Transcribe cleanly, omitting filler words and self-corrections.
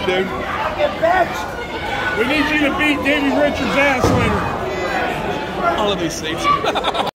dude. We need you to beat Davey Richards' ass later. All of these seats.